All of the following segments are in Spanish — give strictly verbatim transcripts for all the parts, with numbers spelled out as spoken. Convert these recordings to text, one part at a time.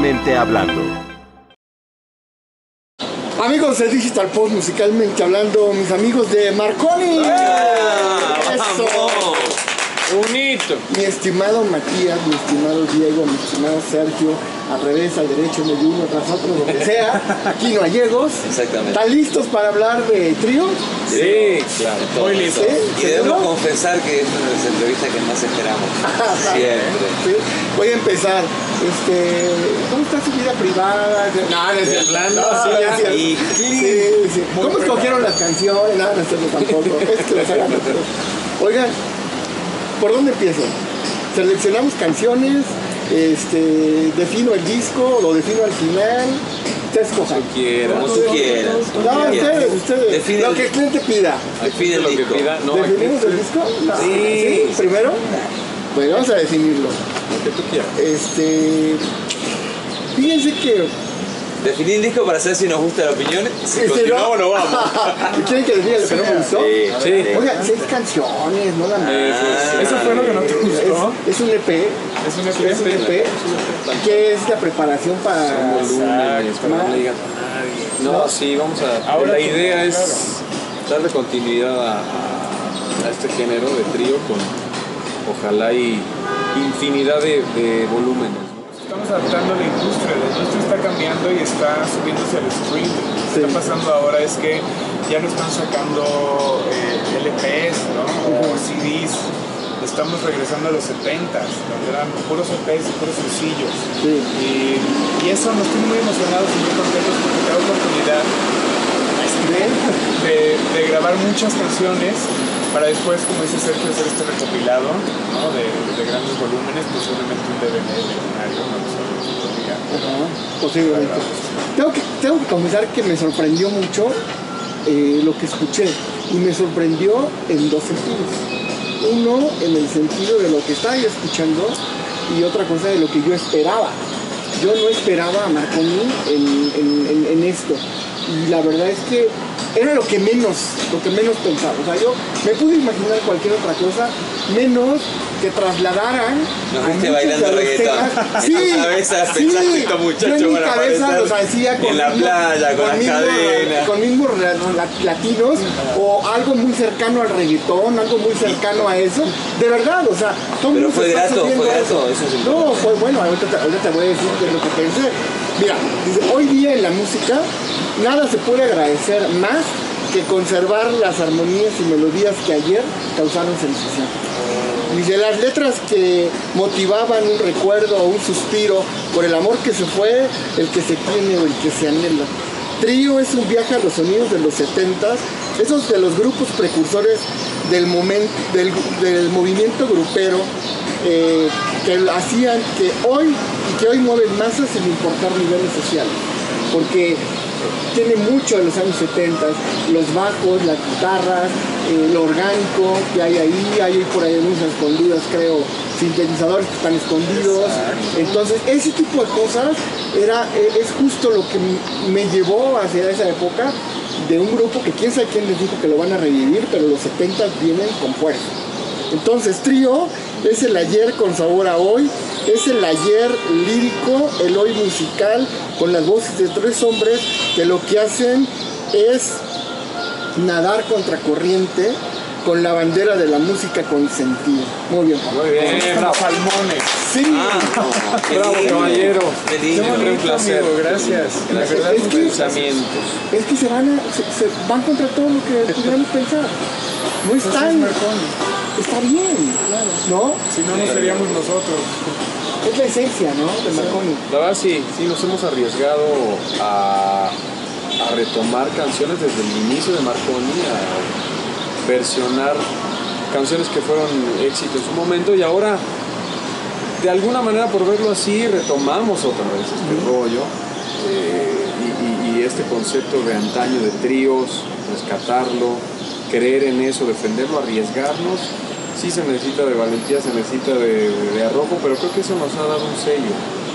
Musicalmente Hablando. Amigos de Digital Post, Musicalmente Hablando, mis amigos de Marconi. ¡Eh! ¡Eso! Un hito. Mi estimado Matías, mi estimado Diego, mi estimado Sergio, al revés, al derecho, en el uno tras otro, donde sea, aquí no hay llegos. Exactamente. ¿Están listos para hablar de trío? Sí, claro. Muy listo. ¿Sí? Y debemos ¿Seguro? confesar que es una de las entrevistas que más esperamos. Siempre. Sí. Voy a empezar. Este, ¿cómo está su vida privada? No, no es De cierto. plano, No, sí, no es ya. cierto. Y- Sí, sí. ¿Cómo escogieron las canciones? No, no es cierto tampoco. Es que las hagan otros. Oigan, ¿por dónde empiezo? Seleccionamos canciones, este, defino el disco, lo defino al final. Ustedes cojan. Quieras. Como tú quieras. No, como ustedes, quieras. ustedes. Define Lo el- que el cliente pida. Define el Lo que disco. pida, no, aquí ¿Definimos el disco? No. Sí. ¿Primero? Bueno, vamos a definirlo. lo que tú quieras. Este. Fíjense que. Definir el disco para saber si nos gusta la opinión. Si este, continuamos, no vamos. ¿Quieren que les diga lo que no me gustó? Sí, Sí. Oigan, seis canciones, no la Ah, Eso fue lo que no te gustó. Es, es un E P. Es un Es un E P. Que es la preparación para. volúmenes, para que no le digan No, No. sí, vamos a. Ahora la sí, idea es claro. darle continuidad a, a- a este género de trío con ojalá y infinidad de, de volúmenes. ¿no? Estamos adaptando la industria, la industria está cambiando y está subiéndose al streaming. Lo que Sí. está pasando ahora es que ya no están sacando eh, L Ps, ¿no? O C Ds. Estamos regresando a los setentas, donde eran puros E Ps y puros sencillos. Sí. Y, y eso nos tiene muy emocionados y muy contentos porque te da oportunidad de, de grabar muchas canciones para después, como dice Sergio, hacer este recopilado, ¿no? de, de grandes volúmenes, posiblemente un D V D legendario, no lo sabemos todavía. Ajá, posiblemente. Tengo que, tengo que confesar que me sorprendió mucho eh, lo que escuché. Y me sorprendió en dos sentidos. Uno, en el sentido de lo que estaba yo escuchando, y otra cosa de lo que yo esperaba. Yo no esperaba a Marconi en, en, en, en esto. Y la verdad es que era lo que menos, lo que menos pensaba. O sea, yo me pude imaginar cualquier otra cosa, menos que trasladaran Nos a viste muchos bailando de los reggaetón. temas. En tu cabeza pensaste, estos muchachos yo en mi van a cabeza aparecer los hacía con en la ritmos- playa, con las ritmos- cadenas. con mismos latinos o algo muy cercano al reggaetón, algo muy cercano a eso. De verdad, o sea, todo el Pero mundo fue se está grato, subiendo fue a grato, eso es No, importante. fue bueno, ahorita te, ahorita te voy a decir qué es lo que pensé. Mira, dice, hoy día en la música nada se puede agradecer más que conservar las armonías y melodías que ayer causaron sensación. Dice, las letras que motivaban un recuerdo o un suspiro por el amor que se fue, el que se tiene o el que se anhela. Trío es un viaje a los sonidos de los setentas, esos de los grupos precursores del, momento, del, del movimiento grupero eh, que hacían que hoy y que hoy mueven masas sin importar niveles sociales. Porque tiene mucho de los años setenta, los bajos, las guitarras, eh, lo orgánico que hay ahí, hay por ahí unos escondidos, creo, sintetizadores que están escondidos. Entonces, ese tipo de cosas era, es justo lo que me llevó hacia esa época de un grupo que quién sabe quién les dijo que lo van a revivir, pero los setenta vienen con fuerza. Entonces, Trío es el ayer con sabor a hoy, es el ayer lírico, el hoy musical, con las voces de tres hombres que lo que hacen es nadar contracorriente con la bandera de la música consentida. Muy bien, Juan. Muy bien, bravo. Salmones. Sí, Ah, no, qué Bravo, lindo. caballero. Qué Qué lindo. Siempre un bonito, placer. amigo, gracias. La Gracias verdad, es por que- tus pensamientos. es que se van, a, se, se van contra todo lo que pudiéramos pensar. No Eso es están, Marconi. está bien, ¿no? Si no, no seríamos nosotros. Es la esencia, ¿no? De Marconi. La verdad sí, sí, nos hemos arriesgado a, a retomar canciones desde el inicio de Marconi, a versionar canciones que fueron éxito en su momento y ahora, de alguna manera, por verlo así, retomamos otra vez este rollo eh, y, y- y este concepto de antaño de tríos, rescatarlo, creer en eso, defenderlo, arriesgarnos. Sí se necesita de valentía, se necesita de, de arrojo, pero creo que eso nos ha dado un sello.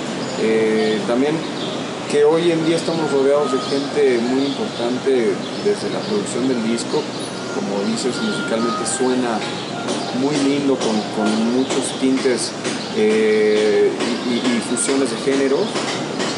Eh, también que hoy en día estamos rodeados de gente muy importante desde la producción del disco, como dices, musicalmente suena muy lindo, con, con muchos tintes eh, y, y- y fusiones de géneros.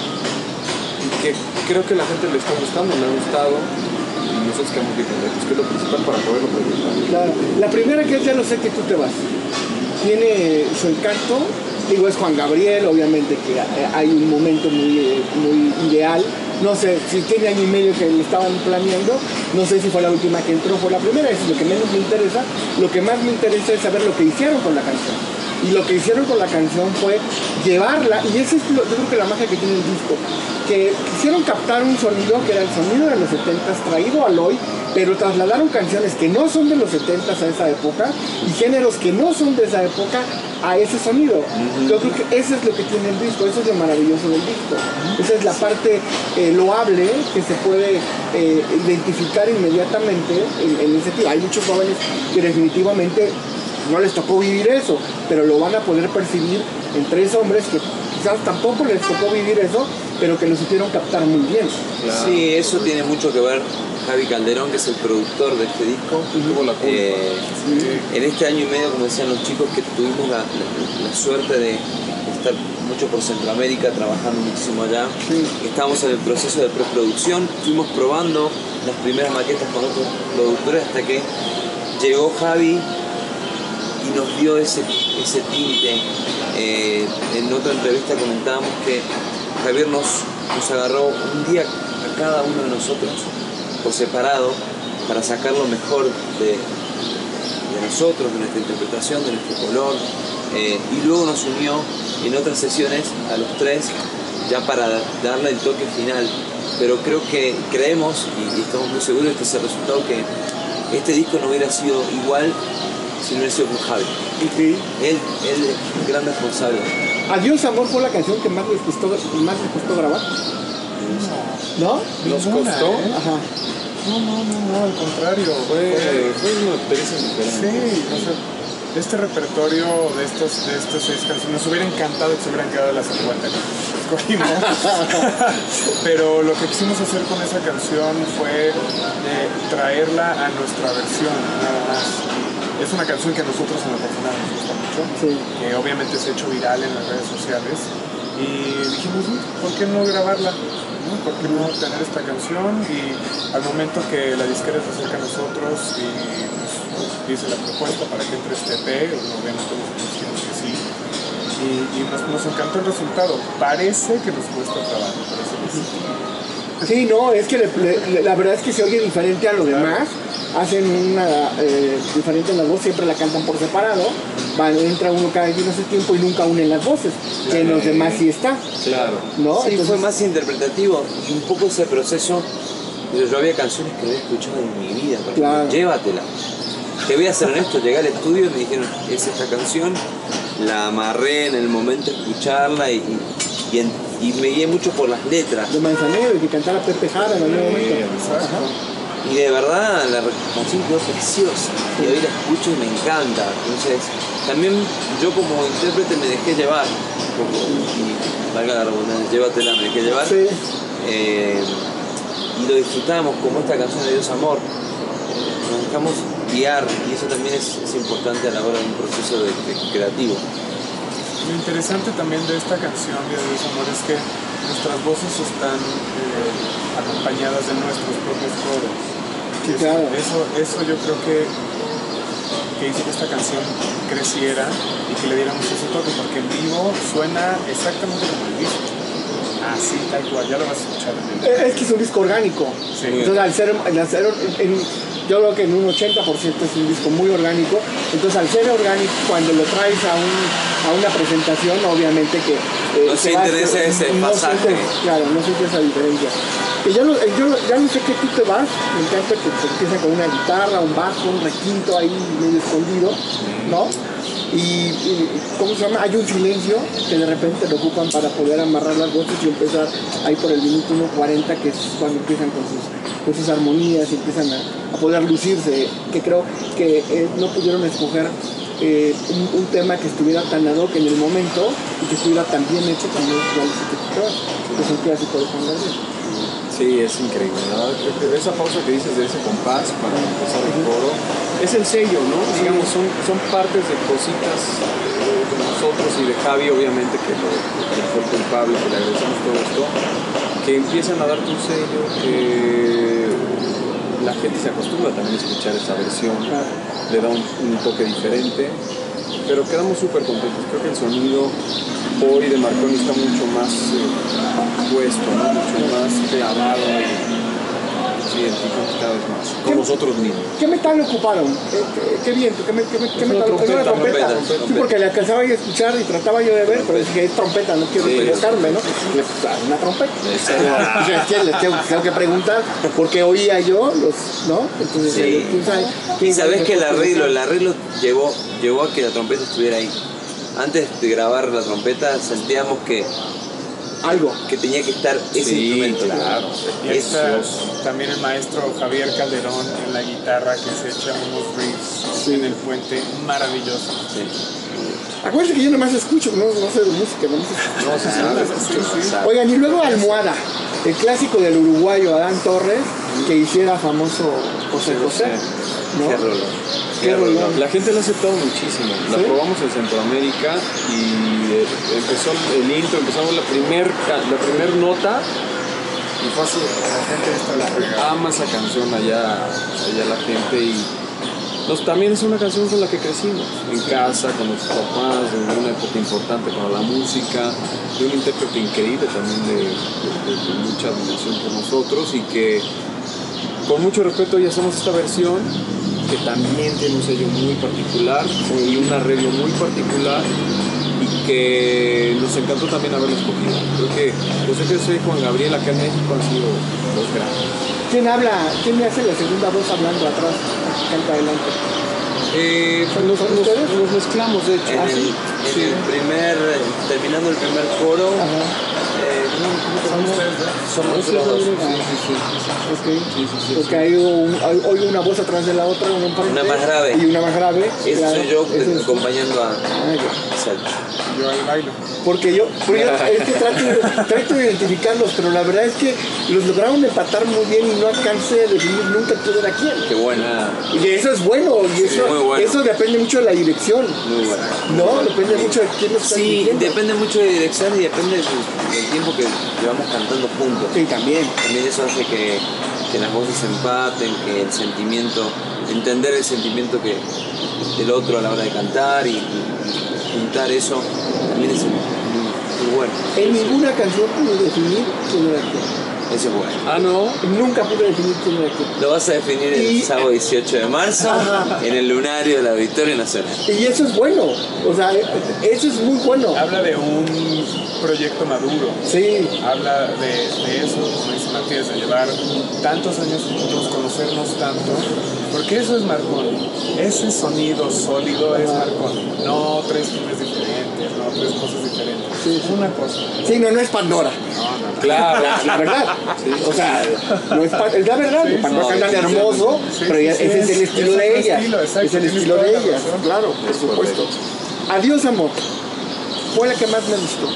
y que creo que la gente le está gustando, le ha gustado. Y nosotros quedamos bien contentos, que es lo principal para poderlo preguntar. Claro. La primera que es Ya no sé que tú te vas. Tiene su encanto. Digo, es Juan Gabriel, obviamente que hay un momento muy, muy ideal. No sé, si tiene año y medio que lo estaban planeando, no sé si fue la última que entró, fue la primera, es lo que menos me interesa. Lo que más me interesa es saber lo que hicieron con la canción. Y lo que hicieron con la canción fue llevarla, y esa es lo, yo creo que la magia que tiene el disco, que quisieron captar un sonido que era el sonido de los setentas traído al hoy, pero trasladaron canciones que no son de los setentas a esa época y géneros que no son de esa época a ese sonido. Uh-huh. Yo creo que eso es lo que tiene el disco, eso es lo maravilloso del disco. Uh-huh. Esa es la parte eh, loable que se puede eh, identificar inmediatamente en, en ese tipo. Hay muchos jóvenes que definitivamente no les tocó vivir eso, pero lo van a poder percibir en tres hombres que quizás tampoco les tocó vivir eso, pero que lo supieron captar muy bien. Claro. Sí, eso tiene mucho que ver Javi Calderón, que es el productor de este disco. Uh-huh. eh, sí. En este año y medio, como decían los chicos, que tuvimos la, la, la suerte de estar mucho por Centroamérica, trabajando muchísimo allá. Sí. Estábamos en el proceso de preproducción, fuimos probando las primeras maquetas con otros productores hasta que llegó Javi y nos dio ese, ese tinte. Eh, en otra entrevista comentábamos que Javier nos, nos agarró un día a cada uno de nosotros por separado para sacar lo mejor de, de nosotros, de nuestra interpretación, de nuestro color, eh, y luego nos unió en otras sesiones a los tres ya para darle el toque final. Pero creo que creemos y, y estamos muy seguros de que ese resultado, que este disco no hubiera sido igual si no hubiera sido con Javi. Sí. Él, él es un gran responsable. Adiós Amor fue la canción que más les costó, más les costó grabar. ¿No? ¿Nos Ninguna, costó? ¿eh? Ajá. No, no, no, no, al contrario. Fue, fue una experiencia diferente. Sí, o sea, este repertorio de estos, de estos seis canciones, nos hubiera encantado que se hubieran quedado las cincuenta que escogimos. Pero lo que quisimos hacer con esa canción fue eh, traerla a nuestra versión, nada más. Es una canción que a nosotros en lo personal nos gusta mucho, Sí. que obviamente se ha hecho viral en las redes sociales. Y dijimos, ¿por qué no grabarla? ¿No? ¿Por qué no tener esta canción? Y al momento que la disquera se acerca a nosotros y nos, nos dice la propuesta para que entre este E P, obviamente nosotros dijimos que sí. Y, y nos, nos encantó el resultado. Parece que nos cuesta trabajo, parece que sí. Sí, no, es que le, le, la verdad es que se oye diferente a lo demás. Hacen una eh, diferente en las voces, siempre la cantan por separado. Van, entra uno cada vez ese tiempo y nunca unen las voces, que en los demás sí está. Claro. ¿No? Sí, Entonces, fue más interpretativo y un poco ese proceso. Yo, yo había canciones que no había escuchado en mi vida, pero Claro. llévatela. Te voy a ser honesto, llegué al estudio y me dijeron, es esta canción, la amarré en el momento de escucharla y, y, y, en, y me guié mucho por las letras. de Manzanero, y que cantara Pepe Jara en algún momento. exacto. Ajá. Y de verdad la canción quedó preciosa y hoy la escucho y me encanta. Entonces también yo como intérprete me dejé llevar un poco, y valga la redundancia, llévatela, me dejé llevar. Sí. Eh, y lo disfrutamos como esta canción de Dios Amor. Eh, nos dejamos guiar y eso también es, es importante a la hora de un proceso de, de creativo. Lo interesante también de esta canción de Dios Amor es que nuestras voces están eh, acompañadas de nuestros propios coros. Sí, Eso, claro. eso, eso yo creo que, que hizo que esta canción creciera y que le diéramos ese toque, porque en vivo suena exactamente como el disco. Así, tal cual, ya lo vas a escuchar en el Es que es un disco orgánico. Sí. Entonces, al ser, al ser en, yo creo que en un ochenta por ciento es un disco muy orgánico. Entonces, al ser orgánico, cuando lo traes a, un, a una presentación, obviamente que... Eh, No se sienten va a- ese- ese no pasaje. sientes- claro, no sientes esa diferencia. Que yo, no- yo ya no sé qué tú te vas, me encanta que se empieza con una guitarra, un bajo, un requinto ahí medio escondido, ¿no? Y, y, ¿cómo se llama? Hay un silencio que de repente lo ocupan para poder amarrar las voces y empezar ahí por el minuto uno cuarenta, que es cuando empiezan con sus, con sus armonías y empiezan a, a poder lucirse, que creo que eh, no pudieron escoger eh, un, un tema que estuviera tan ad hoc en el momento y que estuviera tan bien hecho como es Ya lo sé que tú te vas, que es un clásico de Juan Gabriel. Sí, es increíble, ¿no? Creo que esa pausa que dices de ese compás para empezar el coro es el sello, ¿no? Digamos, son, son partes de cositas eh, de nosotros y de Javi, obviamente, que, lo, que fue el culpable, que le agradecemos todo esto, que empiezan a darte un sello, que la gente se acostumbra también a escuchar esa versión, le da un, un toque diferente, pero quedamos súper contentos. Creo que el sonido hoy de Marconi está mucho más eh, puesto, ¿no? Mucho más clavado y se identifican cada vez más con ¿Qué, nosotros mismos. ¿Qué metal ocuparon? ¿Qué, qué, qué viento? ¿Qué, qué, qué, qué metal? trompeta, ¿Era una trompeta? trompeta, Sí, porque le alcanzaba yo a escuchar y trataba yo de ver, pero dije, es trompeta, no quiero Sí, equivocarme, ¿no? Le puse una trompeta. Exacto. Pero, es que les tengo, tengo que preguntar, porque oía yo los, ¿no? Entonces, Sí. ¿quién sabe? Y ¿Quién sabe sabés que el mejor arreglo, el metal? arreglo llevó, llevó a que la trompeta estuviera ahí. Antes de grabar la trompeta sentíamos que, Algo. que tenía que estar ese Sí, instrumento. claro. Y Es- está también el maestro Javier Calderón en la guitarra que se echa unos riffs Sí. en el puente maravilloso. Sí. Acuérdense que yo nomás escucho, no, no sé de música, nomás escucho. No, se sabe, se sabe. Oigan, y luego Almohada, el clásico del uruguayo Adán Torres, que hiciera famoso José José, ¿no? Qué rollo. Qué rollo. La gente lo ha aceptado muchísimo. La ¿Sí? probamos en Centroamérica y eh, empezó el intro, empezamos la primer, ca- la primer nota y fue así. La gente está la pegada. Ama esa canción allá, allá la gente y nos, también es una canción con la que crecimos en casa, con nuestros papás, en una época importante para la música, de un intérprete increíble también de, de- de- de mucha admiración por nosotros y que con mucho respeto hoy hacemos esta versión que también tiene un sello muy particular y un arreglo muy particular y que nos encantó también haberlo escogido. Creo que José José y Juan Gabriel acá en México han sido los grandes. ¿Quién habla? ¿Quién me hace la segunda voz hablando atrás? Canta adelante. Eh, pues nos, nos- nos mezclamos, de hecho. En Ah, el, sí. en Sí. el primer, terminando el primer coro, Ajá. eh, Son ustedes, ¿no? somos Sí, los dos. sí, Ah, sí, sí. Ok. Sí, sí, sí, Porque sí. hay un- hay- oigo una voz atrás de la otra, una enfrente, Una más grave. y una más grave. Ese claro, soy yo ese es- acompañando a Ah, ya. Exacto. Yo ahí bailo. Porque yo, porque yo es que trato, de- trato de identificarlos, pero la verdad es que los lograron empatar muy bien y no alcancé a definir nunca quién era quién. Qué buena. Y eso es bueno, y eso, muy bueno. eso depende mucho de la dirección, Muy buena. ¿no? Depende mucho de quién lo está Sí, dirigiendo. depende mucho de dirección y depende del, del tiempo que llevamos cantando juntos. Sí, también. También eso hace que, que las voces empaten, que el sentimiento, entender el sentimiento que del otro a la hora de cantar y, y- y juntar eso también es muy, muy bueno. En ninguna canción pude definir quién era quién. Eso es bueno. Ah, no. Nunca pude definir quién era quién. Lo vas a definir el Y- sábado dieciocho de marzo Ajá. en el lunario de la Victoria Nacional. Y eso es bueno, o sea, eso es muy bueno. Habla de un proyecto maduro. Sí, Habla de, de eso, como dice Matías, de llevar tantos años juntos, conocernos tanto, porque eso es Marconi. Ese sonido sólido es Marconi. No tres timbres diferentes, no tres cosas diferentes. Sí, sí. Una cosa. sí, no, no es Pandora. No, no, no. Claro. La, la verdad. O sea, no es, pa- es la verdad. Sí, Pandora sí, canta sí, sí, hermoso, sí, pero ya- sí, ese es el es- estilo es de otro ella. estilo, exacto, Es el tienes estilo toda de la ella, razón. claro, por Es supuesto. correcto. Adiós, amor. Fue la que más me gustó.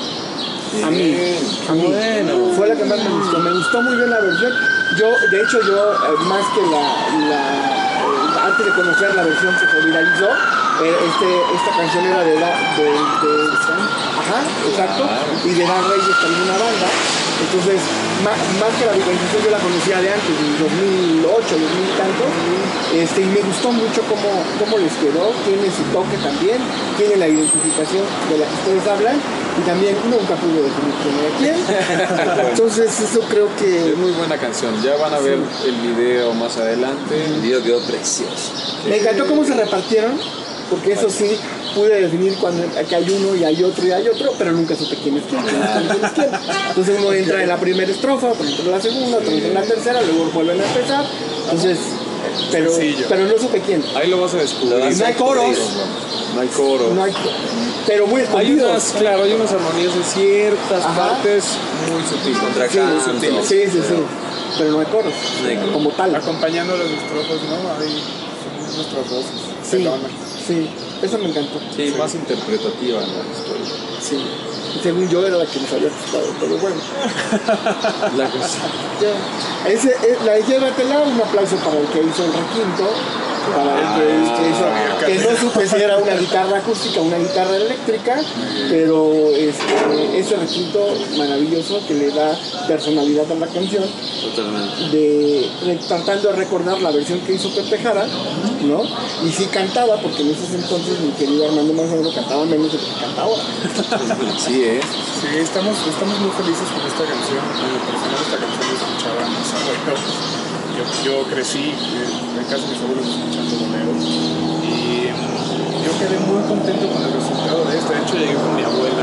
A mí, a mí. Bueno. Fue la que más me gustó. Me gustó muy bien la versión. Yo, de hecho, yo, eh, más que la, la eh, antes de conocer la versión que se viralizó, eh, este, esta canción era de, la, de, de- ajá, exacto, y de Dan Reyes también una banda. Entonces, más, más que la viralización yo la conocía de antes, en dos mil ocho, dos mil y tanto, este, y me gustó mucho cómo, cómo les quedó, tiene su toque también, tiene la identificación de la que ustedes hablan, y también nunca pude definir quién era quién. Entonces, eso creo Es que muy buena canción. Ya van a ver el video más adelante. El video quedó precioso. me encantó cómo se repartieron, porque eso sí, pude definir cuando que hay uno y hay otro y hay otro, pero nunca supe quién es quién, nunca supe quién es quién. Entonces uno entra en la primera estrofa, otro entra en la segunda, otro entra en la tercera, luego vuelven a empezar. Entonces, pero, Sencillo. pero no supe quién. Ahí lo vas a descubrir. Lo vas No hay coros. No hay coro. No hay, pero muy Hay escondidos. unas, claro, hay unas armonías en ciertas Ajá. partes muy sutiles. Contra Sí, canto. sutiles. sí, sí, sí. Pero no hay coros, No hay coros. como tal. Acompañando los estrofos, ¿no? Ahí son nuestras voces. Sí, Perdona. sí, eso me encantó. Sí, más interpretativa la historia. Sí. Y según yo era la que nos había gustado, pero bueno. La cosa. Ya. Ese, es, la de Llévatela, un aplauso para el que hizo el requinto. para que, que, eso- que no supe si era una guitarra acústica o una guitarra eléctrica, pero este, ese requinto maravilloso que le da personalidad a la canción, Totalmente. de, de- tratando de recordar la versión que hizo Pepe Jara, ¿no? Y sí cantaba, porque en esos entonces mi querido Armando Manzanero cantaba menos de lo que canta ahora. Sí, ¿eh? Sí, estamos, estamos muy felices con esta canción. En lo personal, esta canción la escuchaba a mis abuelos. Yo, yo crecí eh, en casa de mis abuelos escuchando boleros. Y mm, yo quedé muy contento con el resultado de esto. De hecho, llegué con mi abuela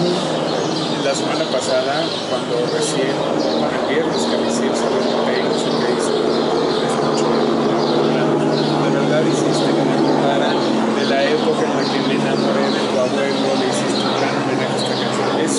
la semana pasada, cuando recién, bueno, el viernes que recién salió el Pay, no sé qué hizo. Escucho a mi abuela. De verdad hiciste que me acordara de la época en la que me enamoré de tu abuelo, le hiciste un gran homenaje a esta canción. Es,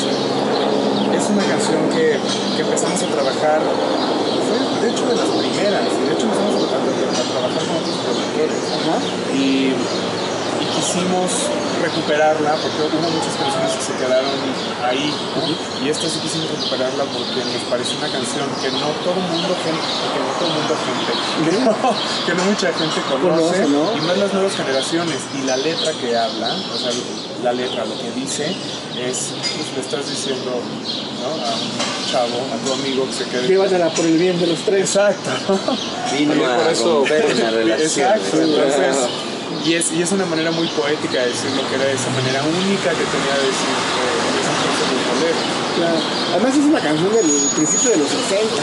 es una canción que, que empezamos a trabajar, fue de hecho de las primeras, y de hecho empezamos a, a, a trabajar con otros productores. Ajá. Y, y quisimos recuperarla porque hubo muchas canciones que se quedaron ahí, ¿no? Y esta sí quisimos recuperarla porque nos pareció una canción que no todo mundo gente, que no todo mundo gente, que no, que no mucha gente conoce, Conoce, ¿no? y más las nuevas generaciones. Y la letra que habla, o sea, la letra, lo que dice es, pues le estás diciendo, ¿no? A un chavo, a tu amigo que se quede. Llévatela por el bien de los tres. Exacto. Vino También a por eso- romper una relación. Exacto, entonces, y es, y es una manera muy poética de decirlo, que era esa manera única que tenía de decir eh, esa cosa del bolero. Claro. Además es una canción del principio de los sesenta,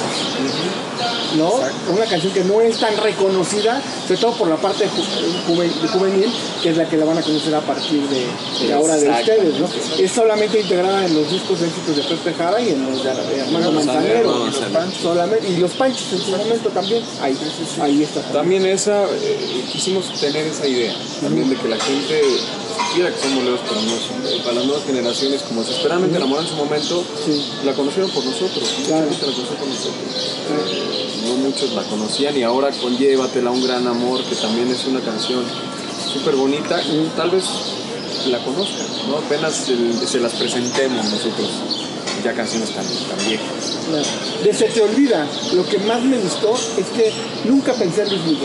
¿no? Exacto. Una canción que no es tan reconocida, sobre todo por la parte ju- juve- de juvenil, que es la que la van a conocer a partir de, de ahora de Exacto. ustedes, ¿no? Es solamente integrada en los discos de éxitos de Pepe Jara y en los de de Armando Manzanero. Manzanero. Y los Panchos solamente, y los Panchos en su momento también. Ahí, ahí está. También esa, eh, quisimos tener esa idea, también de que la gente supiera que son boleros para, nos- para las nuevas generaciones, como desesperadamente enamoraron en su momento, Sí. la conocieron por nosotros, Claro. mucha gente la conoció por nosotros. Eh, no muchos la conocían y ahora con Llévatela, un gran amor, que también es una canción súper bonita, tal vez la conozcan, ¿no? Apenas el- se las presentemos nosotros, ya canciones tan, tan viejas. Claro. De Se Te Olvida, lo que más me gustó es que nunca pensé en Luis Miguel.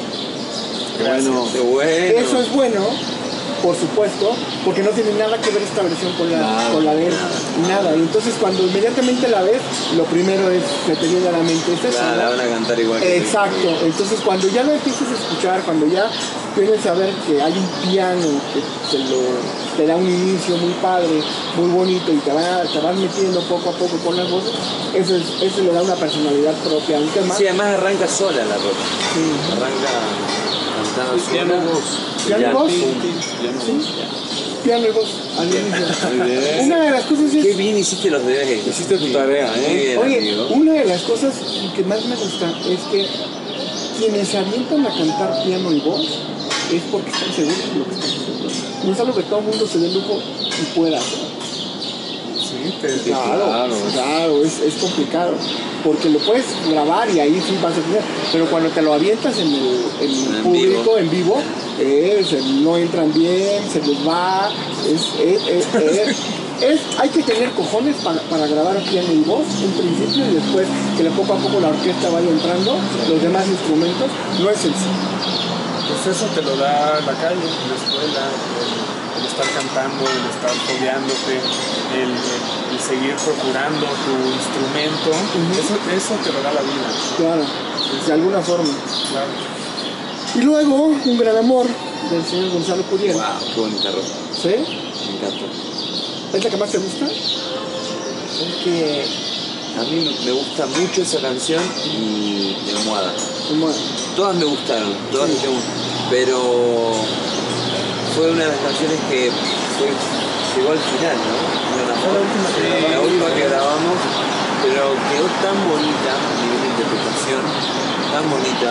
Bueno, Qué bueno. Eso es bueno, por supuesto, porque no tiene nada que ver esta versión con la, Nada, con la de él, nada. Y entonces cuando inmediatamente la ves, lo primero es que te viene a la mente es eso, La, ¿no? la van a cantar igual que Exacto, entonces cuando ya lo empiezas a escuchar, cuando ya tienes a ver que hay un piano que te, lo, te da un inicio muy padre, muy bonito y te, va, te vas metiendo poco a poco con las voces, eso, es, eso le da una personalidad propia a un tema. Sí, además arranca sola la ropa. Sí. Arranca cantando sola. piano, voz. Piano, Ya, voz. pum. Piano, Sí. voz. Piano y voz al inicio. Muy bien. Una de las cosas Qué es... bien hiciste los deberes. Hiciste tu tarea, Muy ¿eh? bien, Oye, amigo. una de las cosas que más me gusta es que quienes se avientan a cantar piano y voz es porque están seguros de lo que están haciendo. No es algo que todo el mundo se dé lujo y pueda hacer. Sí, te, Claro, claro. claro, es, es complicado. Porque lo puedes grabar y ahí sí vas a tener. Pero cuando te lo avientas en el, en el En público, vivo. en vivo, eh, se- no entran bien, se les va. Es, es, es- es- es- hay que tener cojones para, para grabar piano y voz, en principio, y después que le poco a poco la orquesta vaya entrando, los demás instrumentos, no es sencillo. pues eso te lo da la calle, la escuela, el, el estar cantando, el estar fogueándote, el, el- el seguir procurando tu instrumento, eso, eso te lo da la vida. Claro, de alguna forma. Claro. Y luego, un gran amor del señor Gonzalo Curiel. Wow, qué bonita ropa. ¿Sí? Me encantó. ¿Es la que más te gusta? Es que a mí me gusta mucho esa canción y, y Almohada. Como- Todas me gustaron, todas me gustan, pero fue una de las canciones que fue, llegó al final, ¿no? Fue la, Fue la última que sí, grabamos. la última que grabamos, pero quedó tan bonita a nivel de interpretación, tan bonita.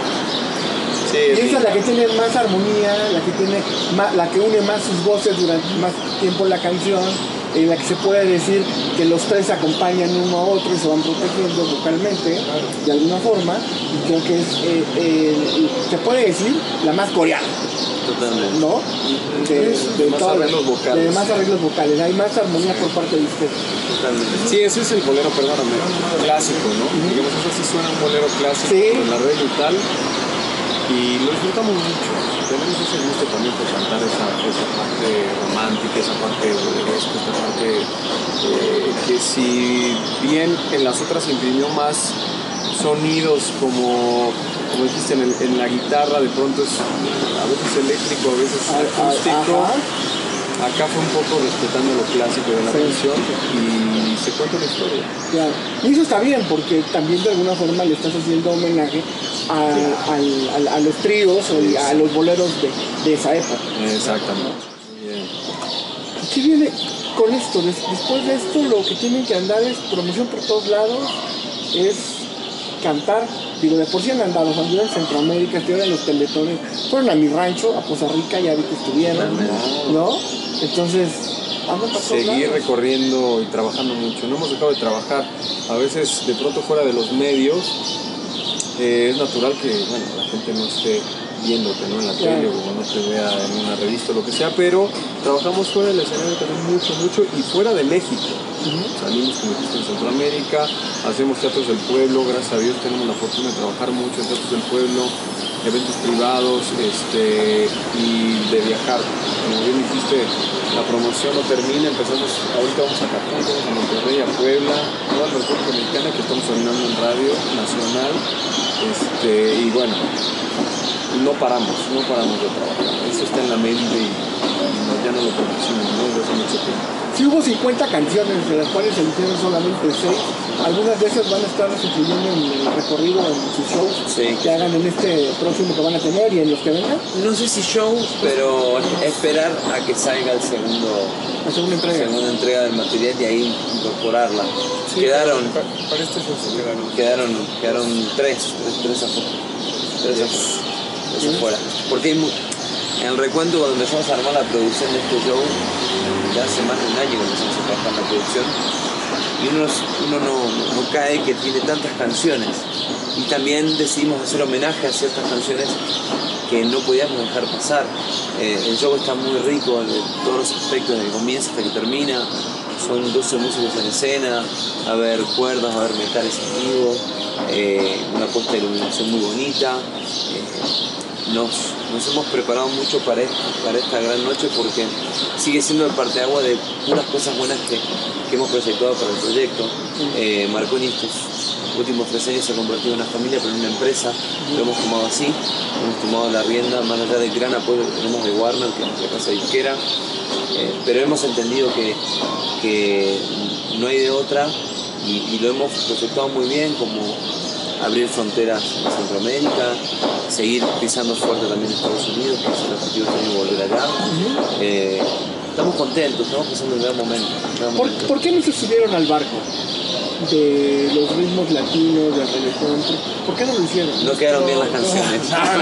Sí, Y esa es la que tiene más armonía, la que tiene más, la que une más sus voces durante más tiempo la canción, en la que se puede decir que los tres acompañan uno a otro y se van protegiendo vocalmente de alguna forma, y creo que es, eh, eh, se puede decir, la más coreana, Totalmente. ¿no? De, de Más todo- arreglos vocales. de más arreglos vocales, hay más armonía por parte de ustedes. Totalmente. Sí, ese es el bolero, perdóname, clásico, ¿no? Digamos, eso sí suena un bolero clásico, Sí. con el arreglo y tal. y lo disfrutamos mucho. Tenemos ese gusto también por cantar esa, esa parte romántica, esa parte boleresca, esta parte eh, que si bien en las otras imprimió más sonidos como, como dijiste en, el, en la guitarra, de pronto es a veces eléctrico, a veces acústico. Ajá. Acá fue un poco respetando lo clásico de la Sí. canción y se cuenta la historia. Claro. Y eso está bien, porque también de alguna forma le estás haciendo homenaje a, al- al- a los tríos o Sí. a los boleros de, de esa época. Exactamente. Bien. ¿Qué viene con esto? Des- después de esto lo que tienen que andar es promoción por todos lados, es cantar. Digo, de por sí han andado, anduvieron en Centroamérica, estuvieron en los teletones, fueron a mi rancho, a Poza Rica, ya vi que estuvieron, ¿no? Entonces, andan para todos Seguir lados. recorriendo y trabajando mucho. No hemos dejado de trabajar. A veces, de pronto, fuera de los medios, eh, es natural que bueno, la gente no esté viéndote, ¿no? En la Claro. tele o no te vea en una revista o lo que sea, pero trabajamos fuera del escenario también mucho, mucho y fuera de México. Salimos, como dijiste, en Centroamérica, hacemos teatros del pueblo, gracias a Dios tenemos la fortuna de trabajar mucho en teatros del pueblo, eventos privados este, y de viajar. Como bien dijiste, la promoción no termina, empezamos, ahorita vamos a Acapulco, vamos a Monterrey, a Puebla, toda la República Mexicana que estamos sonando en radio nacional, este, y bueno, no paramos, no paramos de trabajar, eso está en la mente y, y no, ya no lo producimos, ¿no? Desde hace mucho tiempo. Si hubo cincuenta canciones, de las cuales se eligieron solamente seis, algunas de esas van a estar incluyendo en el recorrido, en sus shows Sí. que hagan en este próximo que van a tener y en los que vengan, No sé si show, pero esperar a que salga el segundo, la segunda entrega. segunda entrega del material y ahí incorporarla. Quedaron, Pa- Para este show se quedaron. quedaron, quedaron tres, tres, tres afuera. Tres afuera. Tres afuera. Porque hay mu- en el recuento, cuando empezamos a armar la producción de este show, ya hace más de un año que empezamos a trabajar en la producción, y uno, uno no, no cae que tiene tantas canciones. Y también decidimos hacer homenaje a ciertas canciones que no podíamos dejar pasar. Eh, el show está muy rico en todos los aspectos, desde que comienza hasta que termina. Son doce músicos en escena, va a haber cuerdas, va a haber metales en vivo, eh, una puesta de iluminación muy bonita. Eh, nos, nos hemos preparado mucho para, est- para esta gran noche porque sigue siendo el parteagua de puras cosas buenas que, que hemos proyectado para el proyecto. Eh, Marconi estos últimos tres años se ha convertido en una familia, pero en una empresa. Lo hemos tomado así, hemos tomado la rienda, más allá del gran apoyo que tenemos de Warner, que es nuestra casa disquera. Eh, pero hemos entendido que, que no hay de otra y, y lo hemos proyectado muy bien, como abrir fronteras en Centroamérica, seguir pisando fuerte también en Estados Unidos, que es el objetivo también volver allá. Eh, estamos contentos, estamos pasando un gran momento. un gran ¿Por, momento. por qué no se subieron al barco de los ritmos latinos, del reggaetón? ¿Por, por qué no lo hicieron? No quedaron bien las canciones.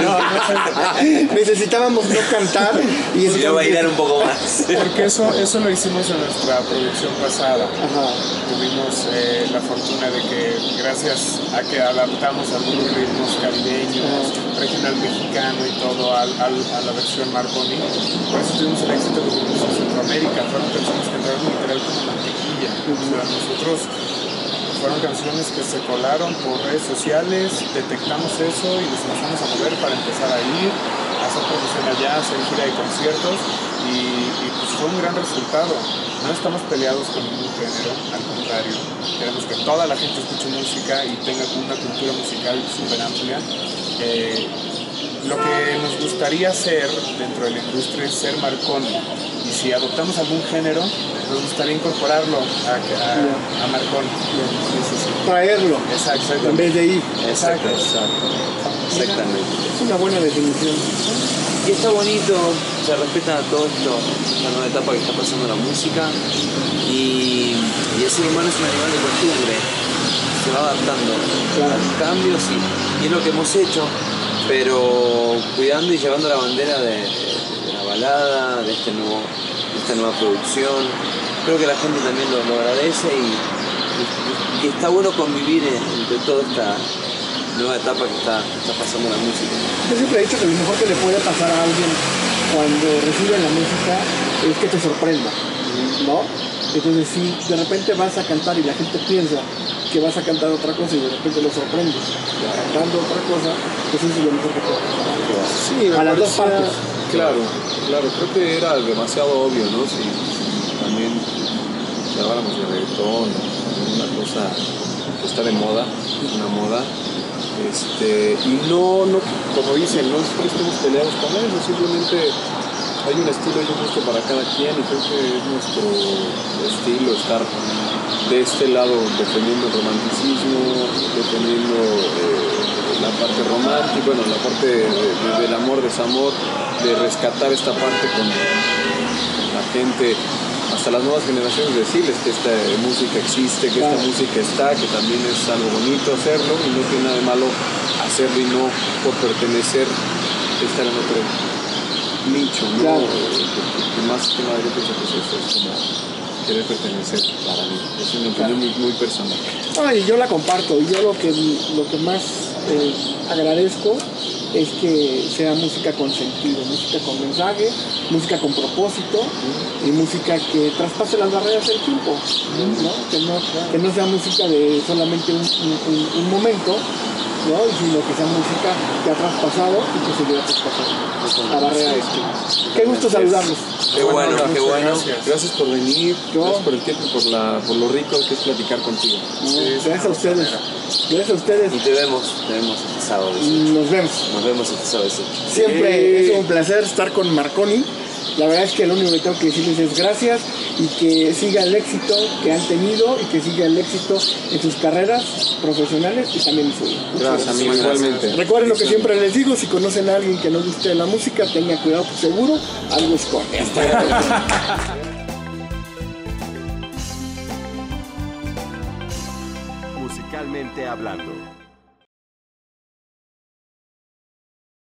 Necesitábamos no cantar y Y yo bailar un poco más. Porque eso, eso lo hicimos en nuestra producción pasada. Ajá. Tuvimos eh, la fortuna de que gracias a que adaptamos algunos ritmos caribeños, regional mexicano y todo al, al, a la versión Marconi, por eso tuvimos el éxito que tuvimos en Centroamérica. Fueron canciones que entraron literal como mantequilla. O sea, nosotros fueron canciones que se colaron por redes sociales, detectamos eso y nos empezamos a mover para empezar a ir, a hacer promoción allá, a hacer gira de conciertos y, y pues fue un gran resultado. No estamos peleados con ningún género, al contrario, queremos que toda la gente escuche música y tenga una cultura musical súper amplia. Eh, lo que nos gustaría hacer dentro de la industria es ser Marconi. Y si adoptamos algún género, nos gustaría incorporarlo a, a, a Marconi. Sí, sí, sí. Traerlo Exacto. en vez de ir. Exacto, Exacto. exactamente. Es una buena definición. Y está bonito, se respeta todo esto, la nueva etapa que está pasando en la música y, y el ser humano es un animal de costumbre, se va adaptando Claro. a los cambios y, y es lo que hemos hecho, pero cuidando y llevando la bandera de, de la balada, de, este nuevo, de esta nueva producción. Creo que la gente también lo, lo agradece y, y, y está bueno convivir entre toda esta nueva etapa que está, que está pasando en la música. Yo siempre he dicho que lo mejor que le puede pasar a alguien cuando recibe la música es que te sorprenda, ¿no? Entonces si de repente vas a cantar y la gente piensa que vas a cantar otra cosa y de repente lo sorprendes cantando otra cosa, pues eso es lo mejor que puede pasar. Sí, me a las dos parecía- partes. Claro, claro, creo que era demasiado obvio, ¿no? Si, si también si habláramos de reggaetón, una cosa que está de moda, una moda, este, y no, no, como dicen, no es que estemos peleados con eso, simplemente hay un estilo y un gusto para cada quien, y creo que es nuestro estilo estar de este lado defendiendo el romanticismo, defendiendo eh, la parte romántica, bueno, la parte de- de- del amor, desamor, de rescatar esta parte con la gente, hasta las nuevas generaciones, decirles que esta música existe, que esta Claro. música está, que también es algo bonito hacerlo y no tiene nada de malo hacerlo y no por pertenecer estar en otro nicho, ¿no? Claro. Eh, que- que más que nada yo pienso que es eso, es como querer pertenecer para mí, es una opinión muy, muy personal. Ay, yo la comparto, y yo lo que, lo que más eh, agradezco es que sea música con sentido, música con mensaje, música con propósito y música que traspase las barreras del tiempo, ¿no? Que no, que no sea música de solamente un, un- un momento, ¿no? Sino que sea música que ha traspasado y que seguirá traspasando la barrera del tiempo. Qué gusto saludarlos. Qué bueno, qué muchas bueno. gracias. Gracias por venir, Yo- gracias por el tiempo y por, la, por lo rico que es platicar contigo. ¿no? Sí, Gracias a sí, ustedes. Gracias a ustedes. Y te vemos, te vemos este sábado. Y nos vemos. Nos vemos este sábado. Siempre Sí. es un placer estar con Marconi. La verdad es que lo único que tengo que decirles es gracias y que siga el éxito que han tenido y que siga el éxito en sus carreras profesionales y también en su vida. Muchas Gracias, amigo, igualmente. Recuerden lo que siempre les digo, si conocen a alguien que no guste la música, tengan cuidado, pues seguro algo esconde. Musicalmente hablando.